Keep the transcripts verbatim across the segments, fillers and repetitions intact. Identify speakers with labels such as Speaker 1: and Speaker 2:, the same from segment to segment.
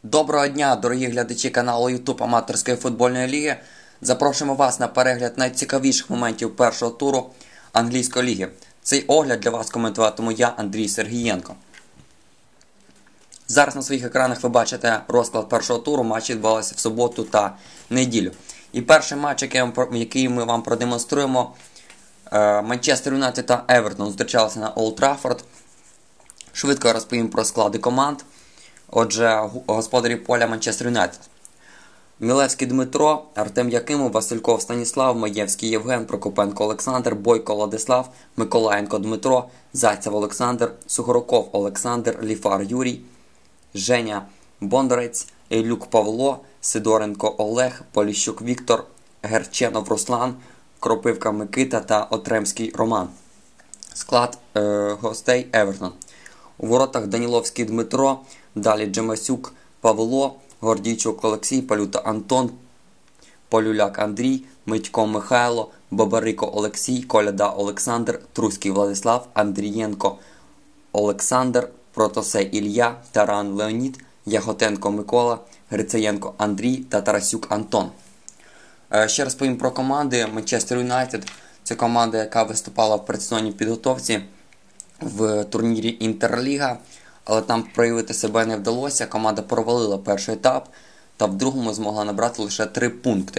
Speaker 1: Доброго дня, дорогі глядачі каналу YouTube Аматорської футбольної ліги. Запрошуємо вас на перегляд найцікавіших моментів першого туру англійської ліги. Цей огляд для вас коментуватиму я, Андрій Сергієнко. Зараз на своїх екранах ви бачите розклад першого туру. Матчі відбувалися в суботу та неділю. І перший матч, який ми вам продемонструємо, Манчестер Юнайтед та Евертон зустрічалися на Олд Траффорд. Швидко розповім про склади команд. Отже, господарі поля Манчестер Юнайтед. Мілевський Дмитро, Артем Якимов, Васильков Станіслав, Маєвський Євген, Прокопенко Олександр, Бойко Владислав, Миколаєнко Дмитро, Зайцев Олександр, Сухороков Олександр, Ліфар Юрій, Женя Бондарець, Ілюк Павло, Сидоренко Олег, Поліщук Віктор, Герченов Руслан, Кропивка Микита та Отремський Роман. Склад е, гостей Евертон. У воротах Даніловський Дмитро, далі Джемасюк Павло, Гордійчук Олексій, Палюта Антон, Полюляк Андрій, Митько Михайло, Бабарико Олексій, Коляда Олександр, Труський Владислав, Андрієнко Олександр, Протосей Ілля, Таран Леонід, Яготенко Микола, Грицаєнко Андрій та Тарасюк Антон. Ще раз повім про команди. Манчестер Юнайтед – це команда, яка виступала в предсезонній підготовці в турнірі Інтерліга, але там проявити себе не вдалося. Команда провалила перший етап та в другому змогла набрати лише три пункти.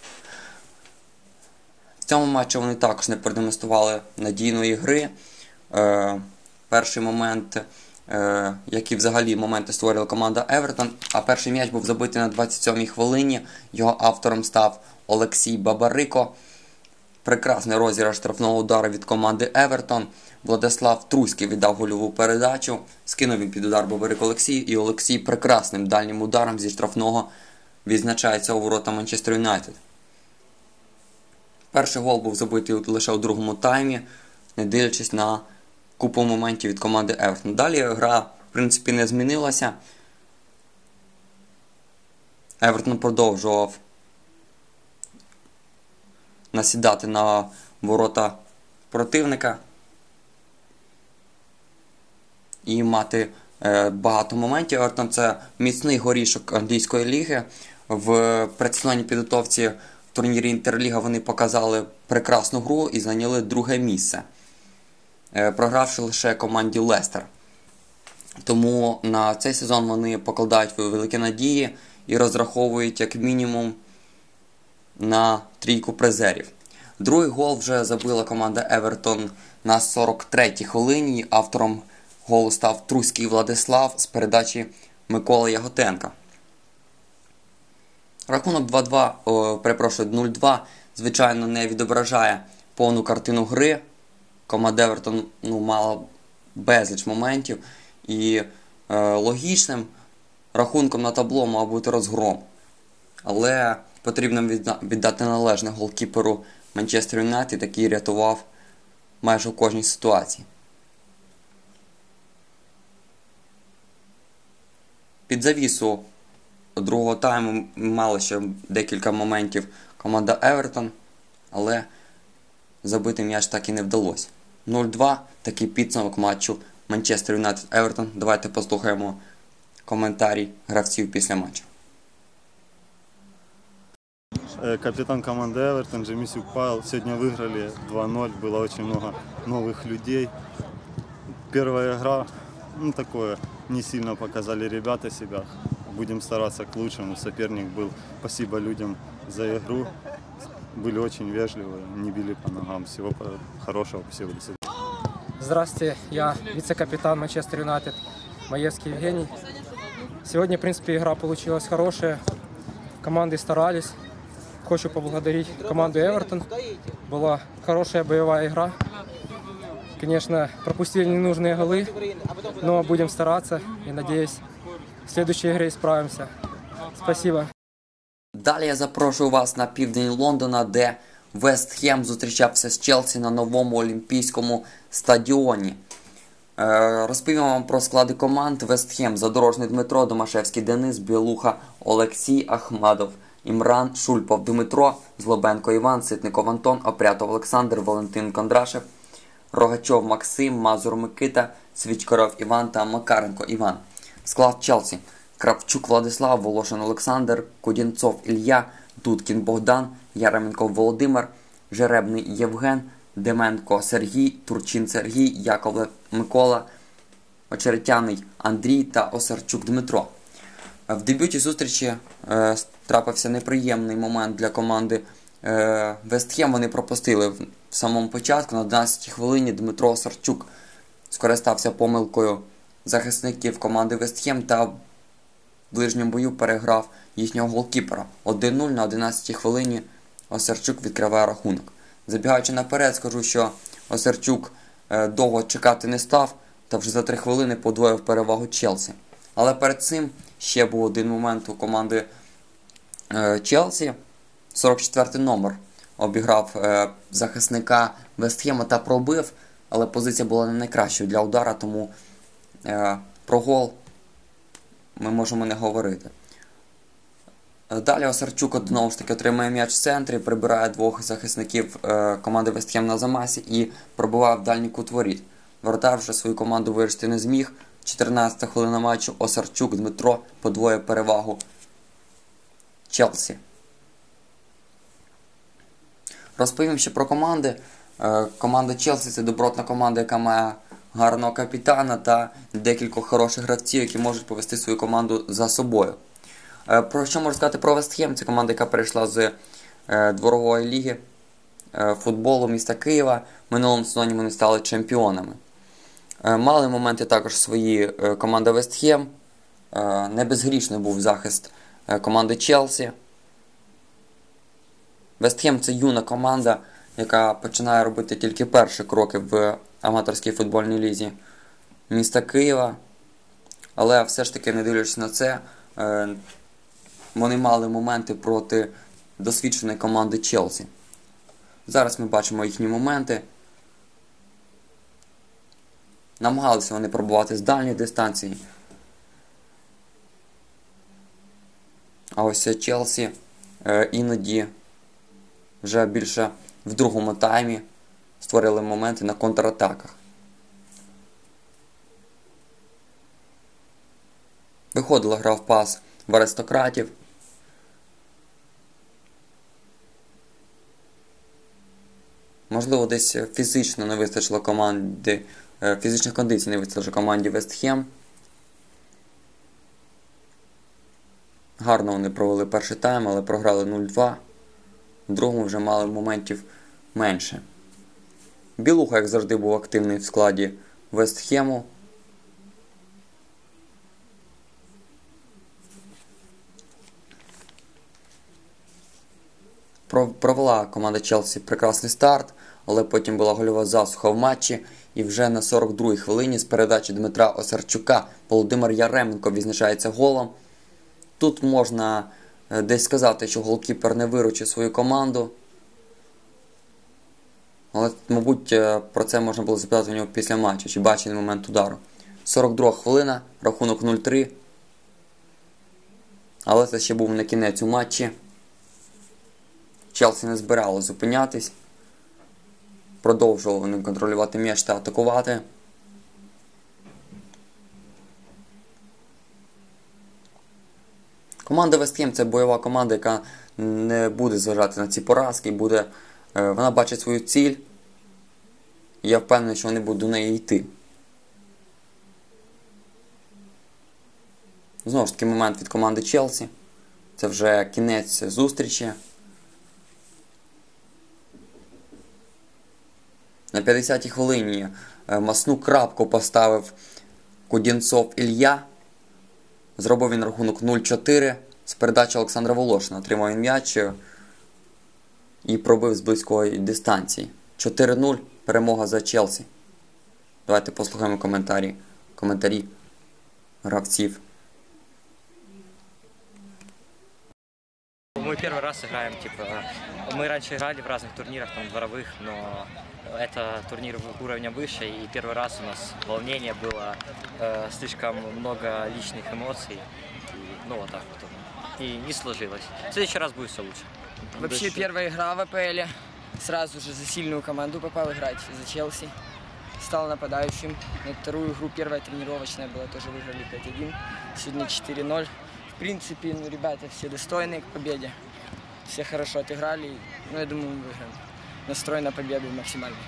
Speaker 1: В цьому матчі вони також не продемонстрували надійної гри. Е, перший момент, е, як і взагалі моменти створила команда Евертон, а перший м'яч був забитий на двадцять сьомій хвилині. Його автором став Олексій Бабарико. Прекрасний розіграш штрафного удару від команди Евертон. Владислав Труський віддав гольову передачу, скинув він під удар Бабарико Олексій, і Олексій прекрасним дальнім ударом зі штрафного відзначається у ворота Манчестер Юнайтед. Перший гол був забитий лише у другому таймі, не дивлячись на купу моментів від команди Евертон. Далі гра, в принципі, не змінилася. Евертон продовжував насідати на ворота противника і мати е, багато моментів. Евертон – це міцний горішок англійської ліги. В предсезонній підготовці в турнірі Інтерліга вони показали прекрасну гру і зайняли друге місце, е, програвши лише команді Лестер. Тому на цей сезон вони покладають великі надії і розраховують як мінімум на трійку призерів. Другий гол вже забила команда Евертон на сорок третій хвилині. Автором голу став Труський Владислав з передачі Миколи Яготенка. Рахунок два-два, о, перепрошую, нуль-два, звичайно, не відображає повну картину гри. Команда Евертон ну, мала безліч моментів і е, логічним рахунком на табло мав бути розгром. Але потрібно віддати належне голкіперу Манчестер Юнайтед, який рятував майже у кожній ситуації. Під завісу другого тайму мали ще декілька моментів команда Евертон, але забити м'яч так і не вдалося. нуль-два – такий підсумок матчу Манчестер Юнайтед-Евертон. Давайте послухаємо коментарі гравців після матчу.
Speaker 2: Капитан команды Эвертон, Джемисюк Павел. Сегодня выиграли два-ноль, было очень много новых людей. Первая игра, ну такое, не сильно показали ребята себя. Будем стараться к лучшему. Соперник был, спасибо людям за игру. Были очень вежливы, не били по ногам. Всего хорошего, всего до свидания.
Speaker 3: Здравствуйте, я вице-капитан Манчестер Юнайтед Маевский Евгений. Сегодня, в принципе, игра получилась хорошая. Команды старались. Хочу поблагодарить команду Эвертон. Была хорошая боевая игра. Конечно, пропустили ненужные голы, но будем стараться и, надеюсь, в следующей игре справимся. Спасибо.
Speaker 1: Далі я запрошую вас на південь Лондона, де Вест Хем зустрічався з Челсі на новому Олімпійському стадіоні. Е, розповім вам про склади команд. Вест Хем: Задорожний Дмитро, Домашевський Денис, Білуха Олексій, Ахмадов Імран, Шульпов Дмитро, Злобенко Іван, Ситников Антон, Опрятов Олександр, Валентин Кондрашев, Рогачов Максим, Мазур Микита, Свічкаров Іван та Макаренко Іван. Склад Челсі: Кравчук Владислав, Волошин Олександр, Кудінцов Ілля, Дудкін Богдан, Яременко Володимир, Жеребний Євген, Деменко Сергій, Турчин Сергій, Яковлев Микола, Очеретяний Андрій та Осарчук Дмитро. В дебюті зустрічі е, трапився неприємний момент для команди е, Вестхем. Вони пропустили в самому початку. На одинадцятій хвилині Дмитро Осарчук скористався помилкою захисників команди Вестхем та в ближньому бою переграв їхнього голкіпера. один нуль на одинадцятій хвилині Осарчук відкриває рахунок. Забігаючи наперед, скажу, що Осарчук е, довго чекати не став та вже за три хвилини подвоїв перевагу Челсі. Але перед цим ще був один момент у команди е, Челсі. сорок четвертий номер обіграв е, захисника Вестхема та пробив, але позиція була не найкращою для удара, тому е, про гол ми можемо не говорити. Далі Осарчук знову ж таки отримує м'яч в центрі, прибирає двох захисників е, команди Вестхем на замасі і пробиває в дальній кут воріт. Воротар вже свою команду вирішити не зміг. чотирнадцята хвилина матчу. Осарчук Дмитро подвоює перевагу Челсі. Розповім ще про команди. Е, команда Челсі – це добротна команда, яка має гарного капітана та декількох хороших гравців, які можуть повести свою команду за собою. Е, про що можу сказати про Вестхем? Це команда, яка перейшла з е, дворової ліги е, футболу міста Києва. В минулому сезоні вони стали чемпіонами. Е, мали моменти також свої е, команда Вестхем. Е, не безгрішний був захист е, команди Челсі. Вестхем – це юна команда, яка починає робити тільки перші кроки в аматорській футбольній лізі міста Києва. Але все ж таки, не дивлячись на це, е, вони мали моменти проти досвідченої команди Челсі. Зараз ми бачимо їхні моменти. Намагалися вони пробувати з дальньої дистанції. А ось Челсі е, іноді вже більше в другому таймі створили моменти на контратаках. Виходила гра в пас в аристократів. Можливо, десь фізично не вистачило команди, фізичних кондицій не вистачило команді Вестхем. Гарно вони провели перший тайм, але програли нуль два. В другому вже мали моментів менше. Білуха, як завжди, був активний в складі Вестхему. Провела команда Челсі прекрасний старт, але потім була гольова засуха в матчі. І вже на сорок другій хвилині з передачі Дмитра Осарчука Володимир Яременко відзначається голом. Тут можна десь сказати, що голкіпер не виручив свою команду. Але, мабуть, про це можна було запитати у нього після матчу, чи бачив момент удару. сорок друга хвилина, рахунок нуль три. Але це ще був не кінець у матчі. Челсі не збирало зупинятись. Продовжували вони контролювати м'яч та атакувати. Команда Вестхем – це бойова команда, яка не буде зважати на ці поразки. Буде, вона бачить свою ціль. І я впевнений, що вони будуть до неї йти. Знову ж таки момент від команди Челсі. Це вже кінець зустрічі. На п'ятдесятій хвилині масну крапку поставив Кудінцов Ілля. Зробив він рахунок нуль чотири. З передачі Олександра Волошина отримав він м'яч і пробив з близької дистанції. чотири нуль. Перемога за Челсі. Давайте послухаємо коментарі, коментарі гравців.
Speaker 4: Мы первый раз играем, типа, мы раньше играли в разных турнирах, там, дворовых, но это турнир уровня выше, и первый раз у нас волнение было, э, слишком много личных эмоций, и, ну, вот так вот. И не сложилось. В следующий раз будет все лучше.
Speaker 5: Вообще первая игра в АПЛ, сразу же за сильную команду попал играть, за Челси. Стал нападающим. На вторую игру, первая тренировочная была, тоже выиграли пять один. Сегодня четыре ноль. В принципе, ну, ребята все достойные к победе. Все хорошо отыграли. Ну, я думаю, мы выиграем. Настрой на победу максимальный.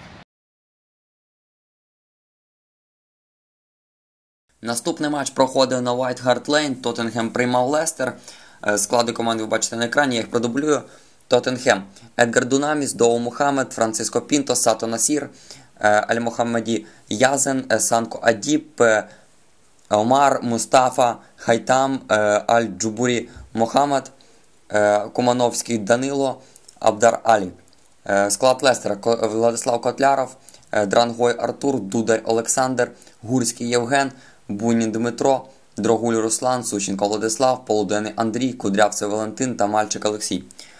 Speaker 1: Наступний матч проходив на White Hart Lane. Тоттенхем приймав Лестер. Склади команди ви бачите на екрані, я їх продублюю. Тоттенхем. Едгар Дунаміс, Доу Мухаммед, Франциско Пінто, Сато Насір, Аль-Мохаммеді Язен, Санко Адіб, Омар, Мустафа, Хайтам, Аль-Джубурі Мохаммед, Кумановський Данило, Абдар Алі. Склад Лестера: Владислав Котляров, Дрангой Артур, Дудар Олександр, Гурський Євген, Бунін Дмитро, Дрогуль Руслан, Сущенко Владислав, Полуденний Андрій, Кудрявцев Валентин та Мальчик Олексій.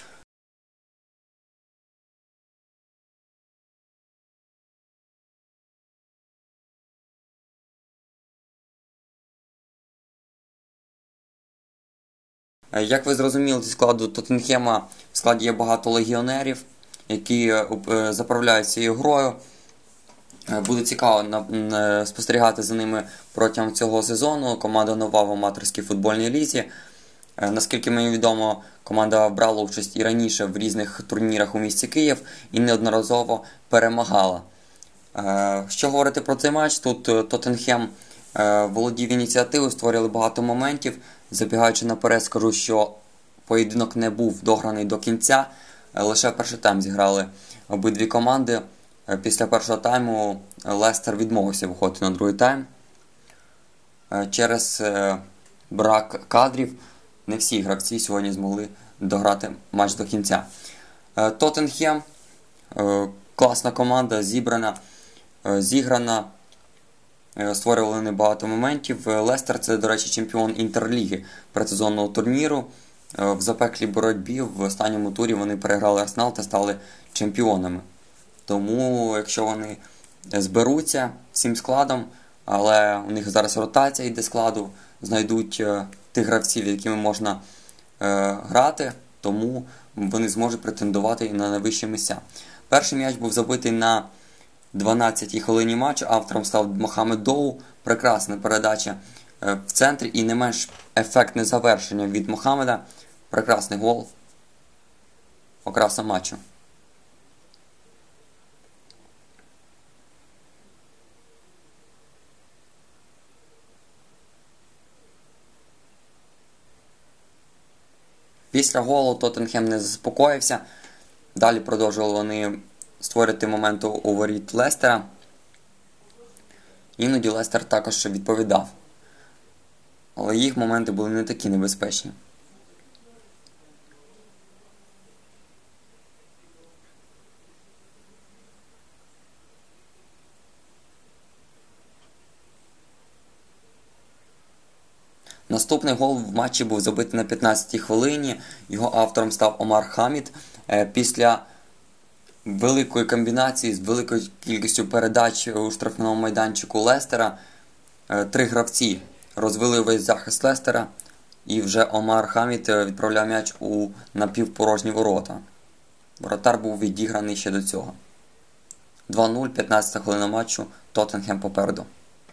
Speaker 1: Як ви зрозуміли, зі складу Тоттенхема в складі є багато легіонерів, які заправляють цією грою. Буде цікаво спостерігати за ними протягом цього сезону. Команда нова в аматорській футбольній лізі. Наскільки мені відомо, команда брала участь і раніше в різних турнірах у місті Київ і неодноразово перемагала. Що говорити про цей матч? Тут Тоттенхем володів ініціативою, створювали багато моментів. Забігаючи наперед, скажу, що поєдинок не був дограний до кінця. Лише перший тайм зіграли обидві команди. Після першого тайму Лестер відмовився виходити на другий тайм. Через брак кадрів не всі гравці сьогодні змогли дограти матч до кінця. Тоттенхем – класна команда, зібрана, зіграна, створювали небагато моментів. Лестер – це, до речі, чемпіон інтерліги предсезонного турніру. В запеклій боротьбі в останньому турі вони переграли Арсенал та стали чемпіонами. Тому, якщо вони зберуться всім складом, але у них зараз ротація йде складу, знайдуть е, тих гравців, якими можна е, грати, тому вони зможуть претендувати і на найвищі місця. Перший м'яч був забитий на дванадцятій хвилині матчу, автором став Мохаммед Доу. Прекрасна передача е, в центрі і не менш ефектне завершення від Мохаммеда. Прекрасний гол. Окраса матчу. Після голу Тоттенхем не заспокоївся. Далі продовжували вони створити моменти у воріт Лестера. Іноді Лестер також відповідав. Але їх моменти були не такі небезпечні. Наступний гол в матчі був забитий на п'ятнадцятій хвилині. Його автором став Омар Хамід. Після великої комбінації з великою кількістю передач у штрафному майданчику Лестера три гравці розвели весь захист Лестера, і вже Омар Хамід відправляв м'яч у напівпорожні ворота. Воротар був відіграний ще до цього. два нуль, п'ятнадцята хвилина матчу, Тоттенхем попереду.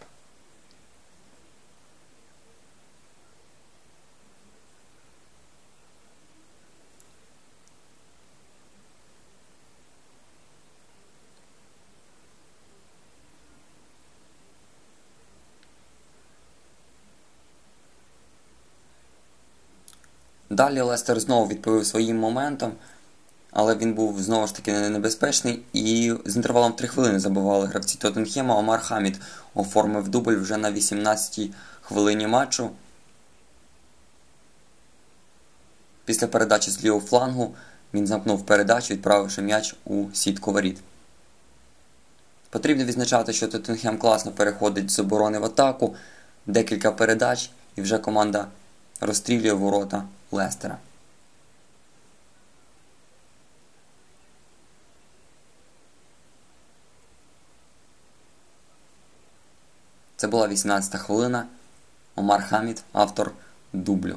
Speaker 1: Далі Лестер знову відповів своїм моментом, але він був знову ж таки небезпечний, і з інтервалом в три хвилини забивали гравці Тоттенхема. Омар Хамід оформив дубль вже на вісімнадцятій хвилині матчу. Після передачі з лівого флангу він замкнув передачу, відправивши м'яч у сітку воріт. Потрібно відзначати, що Тоттенхем класно переходить з оборони в атаку, декілька передач, і вже команда розстрілює ворота Лестера. Це була вісімнадцята хвилина. Омар Хамід, автор дублю.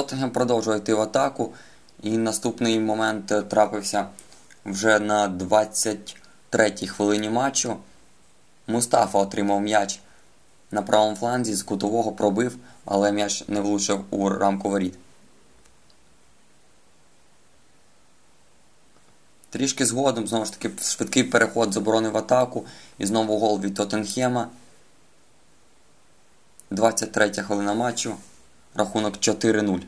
Speaker 1: Тоттенгем продовжує йти в атаку, і наступний момент е, трапився вже на двадцять третій хвилині матчу. Мустафа отримав м'яч на правому фланзі, з кутового пробив, але м'яч не влучив у рамку воріт. Трішки згодом, знову ж таки, швидкий переход з оборони в атаку і знову гол від Тоттенхема. двадцять третя хвилина матчу, рахунок чотири нуль.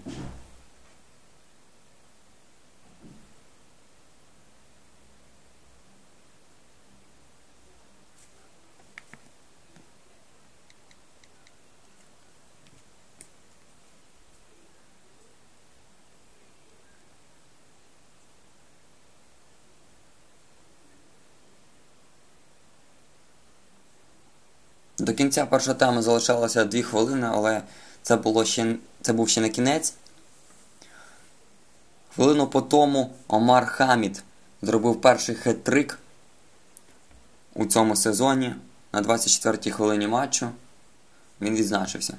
Speaker 1: До кінця першої тайми залишалося дві хвилини, але це, було ще, це був ще не кінець. Хвилину по тому Омар Хамід зробив перший хет-трик у цьому сезоні. На двадцять четвертій хвилині матчу він відзначився.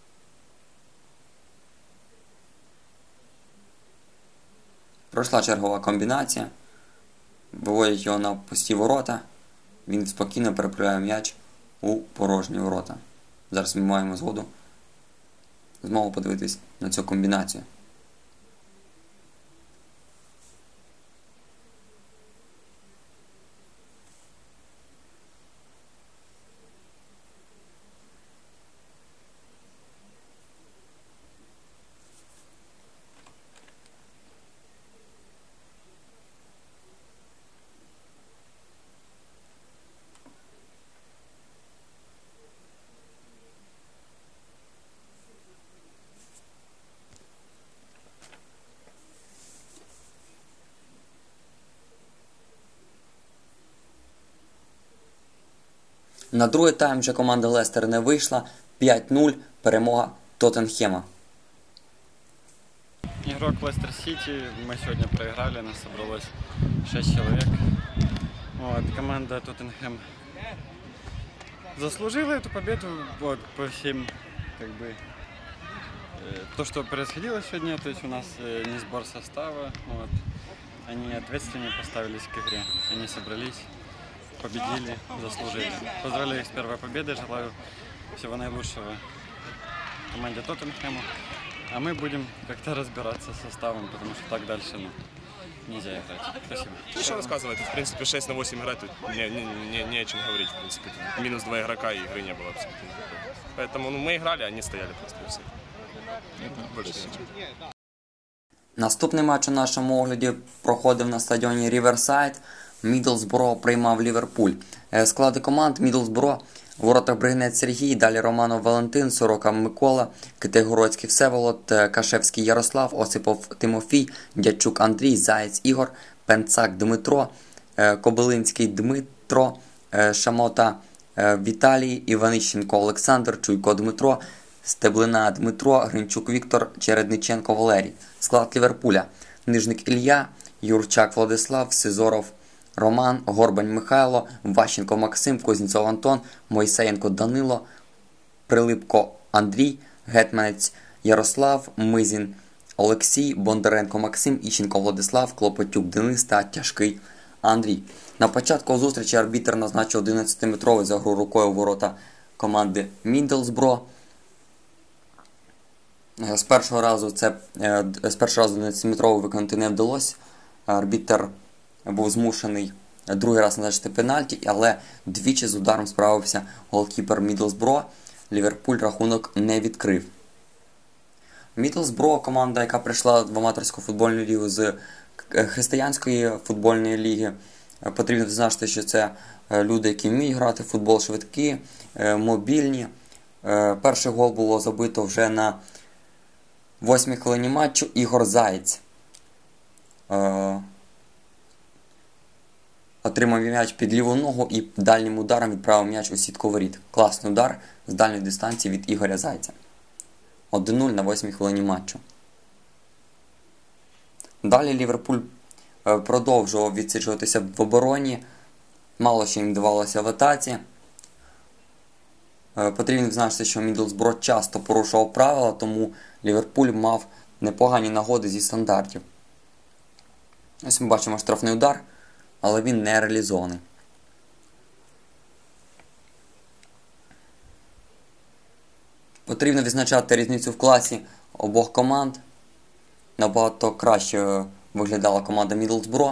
Speaker 1: Пройшла чергова комбінація. Виводять його на пусті ворота. Він спокійно переправляє м'яч у порожні ворота. Зараз ми маємо згоду знову подивитись на цю комбінацію. На другий тайм вже команда Лестер не вийшла. п'ять нуль, перемога Тоттенхема.
Speaker 6: Игрок Лестер Сити. Мы сегодня проиграли, нас собралось шесть человек. Вот, команда Тоттенхэм заслужила эту победу. Вот, по всем, как бы, э, то, что происходило сегодня, то есть у нас э, не сбор состава. Вот, они ответственнее поставились к игре. Они собрались, победили, заслужили. Поздравляю их с первой победой, желаю всего наилучшего команде Тоттенхэма. А мы будем как-то разбираться с составом, потому что так дальше ну, нельзя играть. Спасибо.
Speaker 7: Ну, что рассказывать? В принципе, шесть на восемь играть, тут не, не, не, не о чем говорить. В принципе, минус два игрока, и игры не было абсолютно никакой. Поэтому ну, мы играли, а они стояли просто и все. Больше ничего.
Speaker 1: Наступний матч у нашому огляді проходив на стадіоні Ріверсайд. Мідлсбро приймав Ліверпуль. Склади команд: Мідлсбро, в воротах Бригинець Сергій, далі Романов Валентин, Сорока Микола, Китайгородський Всеволод, Кашевський Ярослав, Осипов Тимофій, Дячук Андрій, Заєць Ігор, Пенцак Дмитро, Кобилинський Дмитро, Шамота Віталій, Іванищенко Олександр, Чуйко Дмитро, Стеблина Дмитро, Гринчук Віктор, Чередниченко Валерій. Склад Ліверпуля: Нижник Ілля, Юрчак Владислав, Сизоров Роман, Горбань Михайло, Ващенко Максим, Кузнєцов Антон, Мойсеєнко Данило, Прилипко Андрій, Гетманець Ярослав, Мизін Олексій, Бондаренко Максим, Іщенко Владислав, Клопотюк Денис та Тяжкий Андрій. На початку зустрічі арбітр назначив одинадцятиметровий за гру рукою у ворота команди Мідлсбро. З першого разу це з першого разу одинадцятиметровий виконати не вдалося. Арбітр був змушений другий раз назначити пенальті, але двічі з ударом справився голкіпер Мідлсбро. Ліверпуль рахунок не відкрив. Мідлсбро – команда, яка прийшла в аматорську футбольну лігу з християнської футбольної ліги. Потрібно зазначити, що це люди, які вміють грати в футбол, швидкі, мобільні. Перший гол було забито вже на восьмій хвилині матчу. Ігор Заєць отримав м'яч під ліву ногу і дальнім ударом відправив м'яч у сітку воріт. Класний удар з дальньої дистанції від Ігоря Зайця. один нуль на восьмій хвилині матчу. Далі Ліверпуль продовжував відсиджуватися в обороні. Мало що їм давалося в атаці. Потрібно відзначити, що Мідлсбро часто порушував правила, тому Ліверпуль мав непогані нагоди зі стандартів. Ось ми бачимо штрафний удар, але він не реалізований. Потрібно відзначати різницю в класі обох команд. Набагато краще виглядала команда Мідлсбро.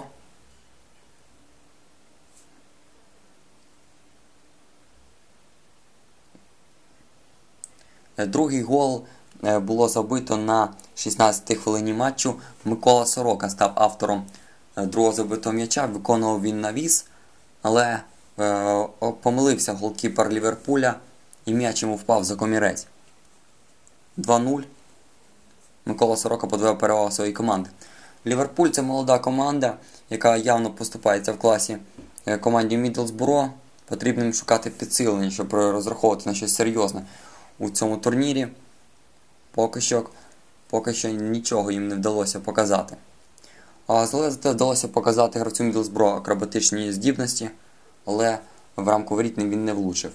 Speaker 1: Другий гол було забито на шістнадцятій хвилині матчу. Микола Сорока став автором другого забитого м'яча. Виконував він навіс, але е, помилився голкіпер Ліверпуля і м'яч йому впав за комірець. два нуль. Микола Сорока подвоїв перевагу своєї команди. Ліверпуль – це молода команда, яка явно поступається в класі команді Мідлсбро. Потрібно їм шукати підсилення, щоб розраховувати на щось серйозне у цьому турнірі. Поки що, поки що нічого їм не вдалося показати. А зате вдалося показати гравцю Мідлсбро акробатичні здібності, але в рамку воріт він не влучив.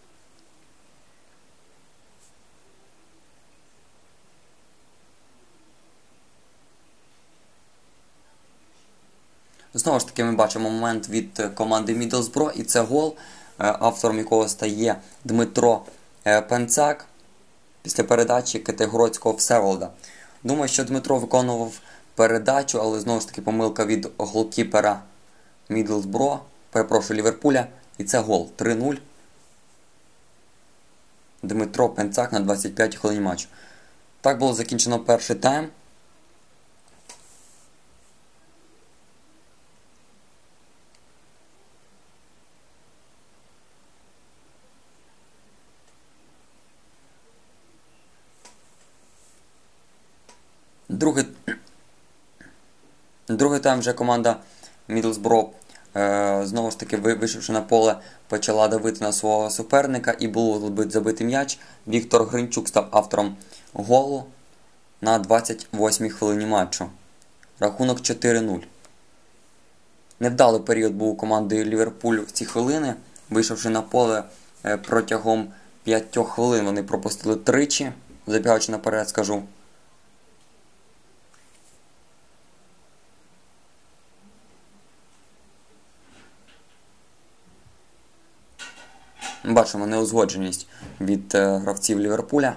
Speaker 1: Знову ж таки ми бачимо момент від команди Мідлсбро, і це гол, автором якого стає Дмитро Пенцак після передачі Китайгородського Всеволода. Думаю, що Дмитро виконував передачу, але знову ж таки помилка від голкіпера Мідлсбро, перепрошую, Ліверпуля, і це гол. три нуль. Дмитро Пенцак на двадцять п'ятій хвилині матчу. Так було закінчено перший тайм. Другий, другий тайм вже команда Мідлсбро, е, знову ж таки, вийшовши на поле, почала давити на свого суперника і був забитий м'яч. Віктор Гринчук став автором голу на двадцять восьмій хвилині матчу. Рахунок чотири нуль. Невдалий період був у команди Ліверпуль в ці хвилини. Вийшовши на поле е, протягом п'ятьох хвилин, вони пропустили тричі, забігаючи наперед, скажу. Бачимо неузгодженість від е, гравців Ліверпуля.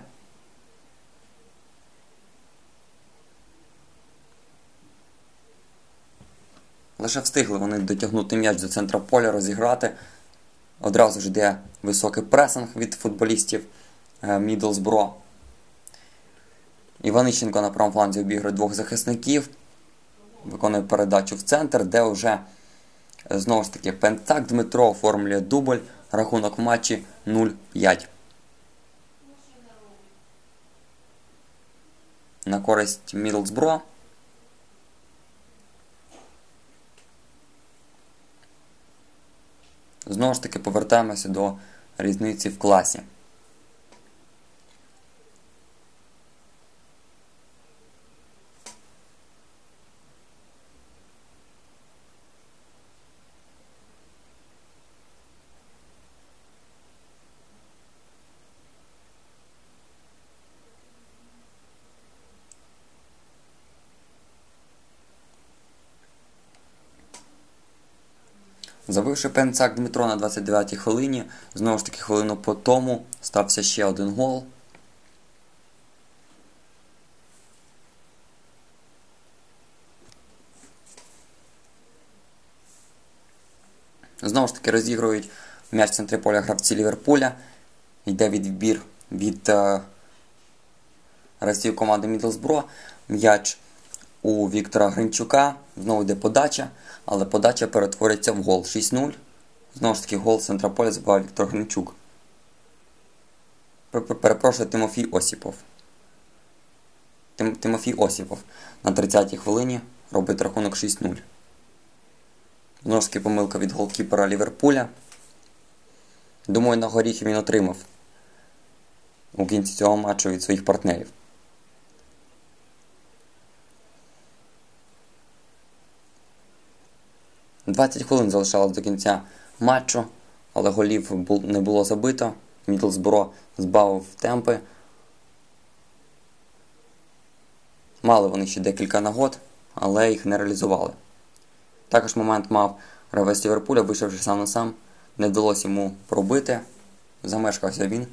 Speaker 1: Лише встигли вони дотягнути м'яч до центра поля, розіграти. Одразу ж йде високий пресинг від футболістів е, Мідлсбро. Іваниченко на правому фланзі обігрує двох захисників. Виконує передачу в центр, де вже е, знову ж таки Пенцак Дмитро оформлює дубль. Рахунок в матчі нуль п'ять. На користь Мідлсбро. Знову ж таки повертаємося до різниці в класі. Забивши Пенцак Дмитро на двадцять дев'ятій хвилині, знову ж таки хвилину по тому стався ще один гол. Знову ж таки розігрують м'яч в центрі поля гравці Ліверпуля. Йде відбір від е, гравців команди Мідлсбро. М'яч у Віктора Гринчука. Знову йде подача, але подача перетвориться в гол. шість нуль. Знову ж таки гол з центра поля забиває Віктор Гринчук. Перепрошую, Тимофій Осіпов. Тим, Тимофій Осіпов на тридцятій хвилині робить рахунок шість нуль. Знову ж таки помилка від голкіпера Ліверпуля. Думаю, на горіхи він отримав у кінці цього матчу від своїх партнерів. двадцять хвилин залишалось до кінця матчу, але голів не було забито. Мідлсбро збавив темпи. Мали вони ще декілька нагод, але їх не реалізували. Також момент мав гравець Ліверпуля, вийшовши сам на сам, не вдалося йому пробити, замешкався він.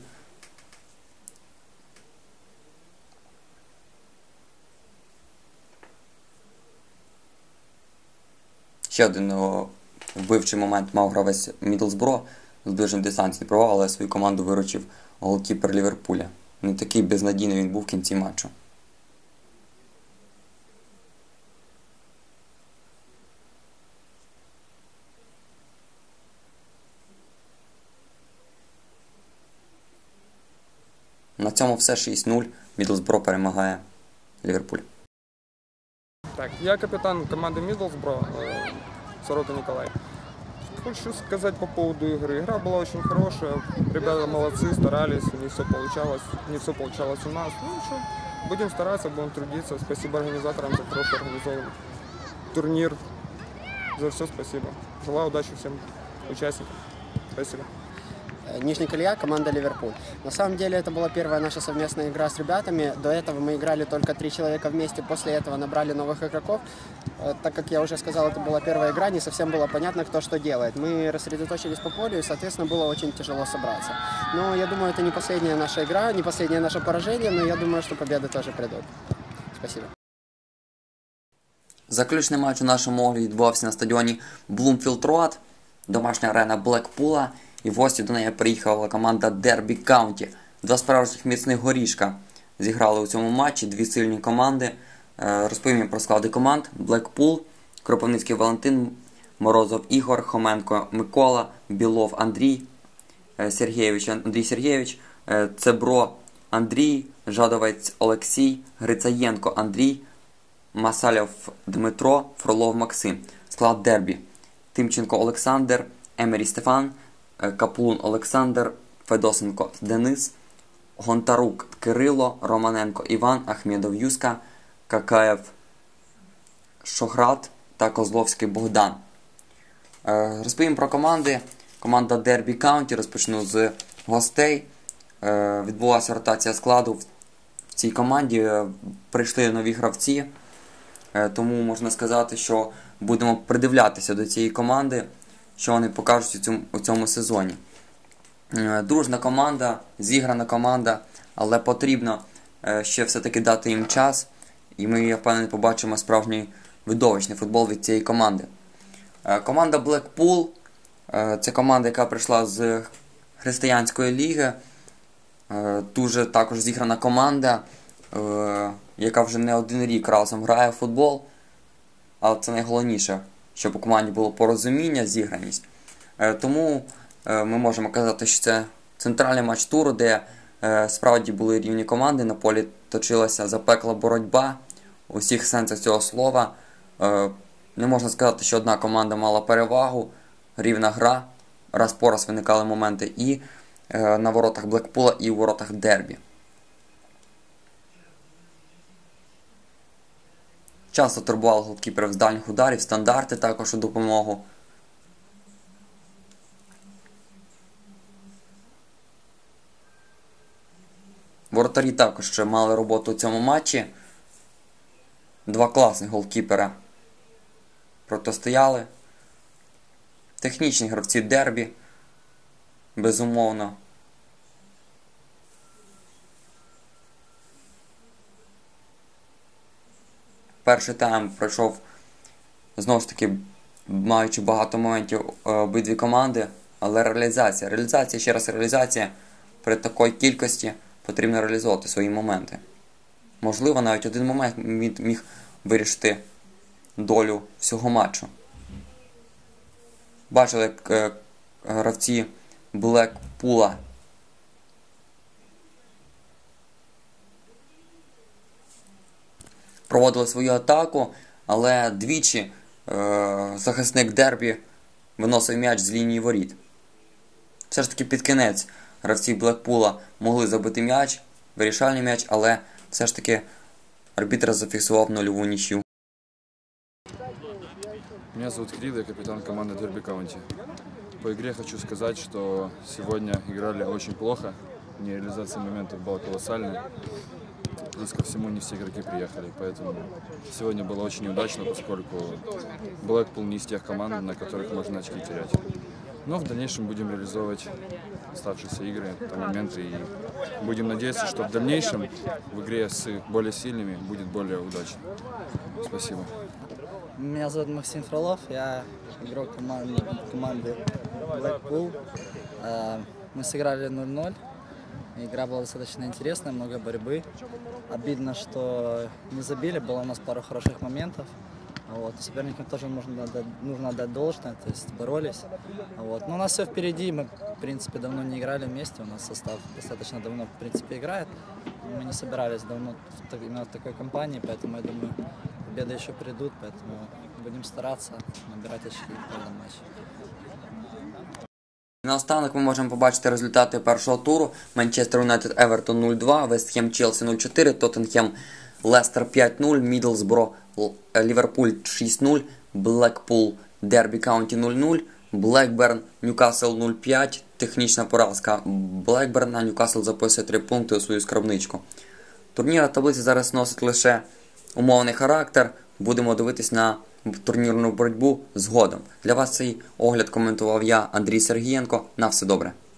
Speaker 1: Ще один о, вбивчий момент мав гравець Мідлсбро з ближнім дистанційний провал, але свою команду виручив голкіпер Ліверпуля. Не такий безнадійний він був в кінці матчу. На цьому все. шість нуль. Мідлсбро перемагає Ліверпуль.
Speaker 8: Так, я капитан команды Миддлсбро, э, Сорока Николай. Хочу сказать по поводу игры. Игра была очень хорошая, ребята молодцы, старались, не все получалось, не все получалось у нас. Ну ничего, будем стараться, будем трудиться. Спасибо организаторам за хороший организованный турнир. За все спасибо. Желаю удачи всем участникам. Спасибо.
Speaker 9: Нижний Колея, команда Ливерпуль. На самом деле это была первая наша совместная игра с ребятами. До этого мы играли только три человека вместе, после этого набрали новых игроков. Так как я уже сказал, это была первая игра, не совсем было понятно, кто что делает. Мы рассредоточились по полю и, соответственно, было очень тяжело собраться. Но я думаю, это не последняя наша игра, не последнее наше поражение, но я думаю, что победы тоже придут. Спасибо.
Speaker 1: Заключний матч у нашому огляді відбувався на стадіоні Bloomfield Road, домашня арена Блекпула. І в гості до неї приїхала команда Дербі Каунті. Два справжніх міцних горішка зіграли у цьому матчі, дві сильні команди. Розповім про склади команд. Блекпул, Кропивницький Валентин, Морозов Ігор, Хоменко Микола, Білов Андрій, Сергєєвич Андрій Сергєєвич, Цебро Андрій, Жадовець Олексій, Грицаєнко Андрій, Масальов Дмитро, Фролов Максим. Склад Дербі: Тимченко Олександр, Емері Стефан, Каплун Олександр, Федосенко Денис, Гонтарук Кирило, Романенко Іван, Ахмєдов Юска, Какаєв Шохрат та Козловський Богдан. Розповім про команди. Команда Дербі Каунті, розпочну з гостей. Відбулася ротація складу в цій команді. Прийшли нові гравці, тому можна сказати, що будемо придивлятися до цієї команди, що вони покажуть у цьому, у цьому сезоні. Дружна команда, зіграна команда, але потрібно ще все-таки дати їм час, і ми, я впевнений, побачимо справжній видовищний футбол від цієї команди. Команда Blackpool – це команда, яка прийшла з християнської ліги, дуже також зіграна команда, яка вже не один рік разом грає в футбол, але це найголовніше, щоб у команді було порозуміння, зіграність. Тому ми можемо казати, що це центральний матч туру, де справді були рівні команди, на полі точилася запекла боротьба у всіх сенсах цього слова. Не можна сказати, що одна команда мала перевагу, рівна гра, раз по раз виникали моменти і на воротах Блекпула, і у воротах Дербі. Часто турбували голкіперів з дальніх ударів, стандарти також у допомогу. Воротарі також мали роботу у цьому матчі. Два класних голкіпера протистояли. Технічні гравці Дербі, безумовно. Перший тайм пройшов, знову ж таки, маючи багато моментів обидві команди, але реалізація, реалізація, ще раз реалізація, при такій кількості потрібно реалізовувати свої моменти. Можливо, навіть один момент міг вирішити долю всього матчу. Бачили, як гравці Блекпула проводили свою атаку, але двічі е, захисник Дербі виносив м'яч з лінії воріт. Все ж таки під кінець гравці Блекпула могли забити м'яч, вирішальний м'яч, але все ж таки арбітр зафіксував нульову нічию.
Speaker 10: Меня зовут Кирилл, я капитан команды Дерби Каунти. По игре хочу сказать, что сегодня играли очень плохо, нереализация моментов была колоссальная. плюс ко всему не все игроки приехали, поэтому сегодня было очень неудачно, поскольку Блэкпул не из тех команд, на которых можно очки терять. Но в дальнейшем будем реализовывать оставшиеся игры, моменты, и будем надеяться, что в дальнейшем в игре с более сильными будет более удачно. Спасибо.
Speaker 11: Меня зовут Максим Фролов, я игрок команды, команды Blackpool. Мы сыграли ноль-ноль. Игра была достаточно интересная, много борьбы. Обидно, что не забили, было у нас пару хороших моментов. Вот. Соперникам тоже нужно, нужно отдать должное, то есть боролись. Вот. Но у нас все впереди, мы в принципе давно не играли вместе, у нас состав достаточно давно в принципе играет. Мы не собирались давно в, именно в такой компании, поэтому я думаю, победы еще придут, поэтому будем стараться набирать очки в каждом матче.
Speaker 1: Наостанок ми можемо побачити результати першого туру. Манчестер Юнайтед Евертон нуль-два, Вест Хем Челсі нуль-чотири, Тоттенхем Лестер п'ять-нуль, Мідлсбро Ліверпуль шість-нуль, Блекпул Дербі Каунті нуль-нуль, Блекберн Ньюкасл нуль-п'ять, технічна поразка Блекберна, Ньюкасл записує три пункти у свою скарбничку. Турнір таблиці зараз носить лише умовний характер, будемо дивитись на турнірну боротьбу згодом. Для вас цей огляд коментував я, Андрій Сергієнко. На все добре.